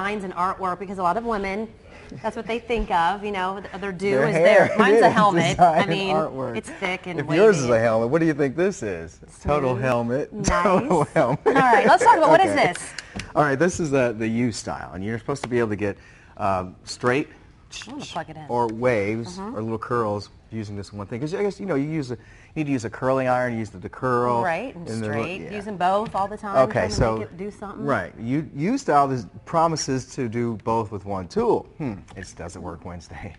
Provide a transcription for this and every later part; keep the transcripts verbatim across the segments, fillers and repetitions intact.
Designs and artwork, because a lot of women, that's what they think of, you know, their do Their is hair. their, mine's It a is helmet. design I mean, and artwork. it's thick and If wavy. yours is a helmet, what do you think this is? Total Smooth. helmet. Nice. Total helmet. All right, let's talk about what is Okay. this? All right, this is the, the U style, and you're supposed to be able to get um, straight I want to plug it in. or waves Mhm. or little curls using this one thing. Because I guess, you know, you use a, you need to use a curling iron, use the, the curl. Right, and the- straight, yeah. using both all the time, Okay, trying to so make it do something. right, U, U style is, promises to do both with one tool. Hmm, it doesn't work Wednesday.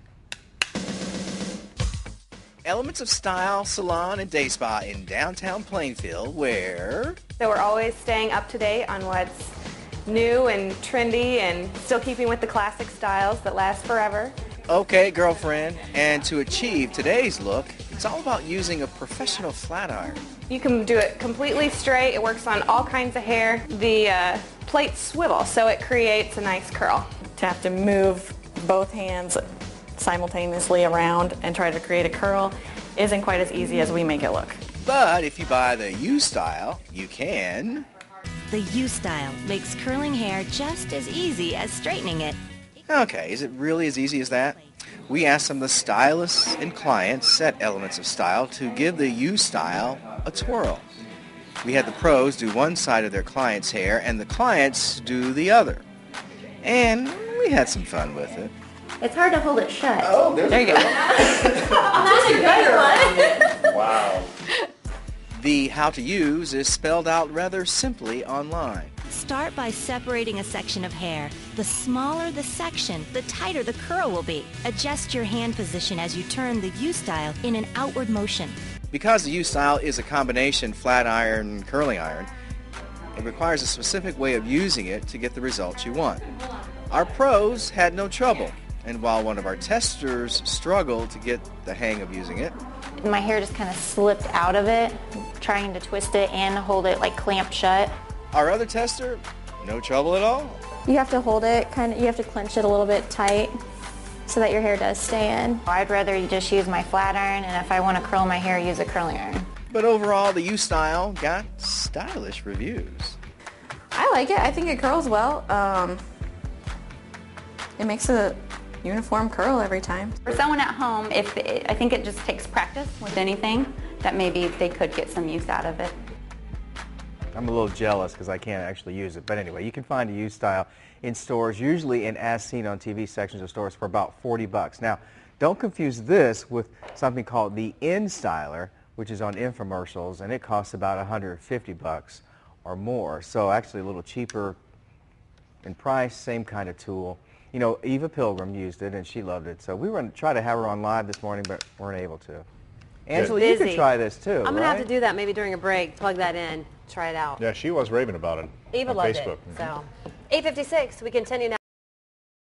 Elements of Style Salon and Day Spa in downtown Plainfield, where So we're always staying up to date on what's new and trendy and still keeping with the classic styles that last forever. okay, girlfriend, and to achieve today's look, it's all about using a professional flat iron. You can do it completely straight. It works on all kinds of hair. The uh, plates swivel, so it creates a nice curl. To have to move both hands simultaneously around and try to create a curl isn't quite as easy as we make it look. But if you buy the U style, you can. The U-Style makes curling hair just as easy as straightening it. Okay, is it really as easy as that? We asked some of the stylists and clients at Elements of Style to give the U style a twirl. We had the pros do one side of their client's hair and the clients do the other. And we had some fun with it. It's hard to hold it shut. Oh, there you go. That's a good one. Wow. The how to use is spelled out rather simply online. Start by separating a section of hair. The smaller the section, the tighter the curl will be. Adjust your hand position as you turn the U-Style in an outward motion. Because the U style is a combination flat iron curling iron, it requires a specific way of using it to get the results you want. Our pros had no trouble, and while one of our testers struggled to get the hang of using it, My hair just kind of slipped out of it, trying to twist it and hold it like clamped shut. our other tester, no trouble at all. You have to hold it, kind of, you have to clench it a little bit tight so that your hair does stay in. I'd rather you just use my flat iron, and if I want to curl my hair, use a curling iron. But overall, the U style got stylish reviews. I like it. I think it curls well. Um, it makes a uniform curl every time. For someone at home, if it, I think it just takes practice with anything, that maybe they could get some use out of it. I'm a little jealous because I can't actually use it. But anyway, you can find a U style in stores, usually in as seen on T V sections of stores, for about forty bucks. Now, don't confuse this with something called the N Styler, which is on infomercials, and it costs about one hundred fifty bucks or more. So actually a little cheaper in price, same kind of tool. You know, Eva Pilgrim used it, and she loved it. So we were going to try to have her on live this morning, but weren't able to. Angela, you could Busy. try this too, I'm going to right? have to do that maybe during a break, plug that in, try it out. Yeah, she was raving about it Eva on loved Facebook. it. So, eight fifty-six, we continue now.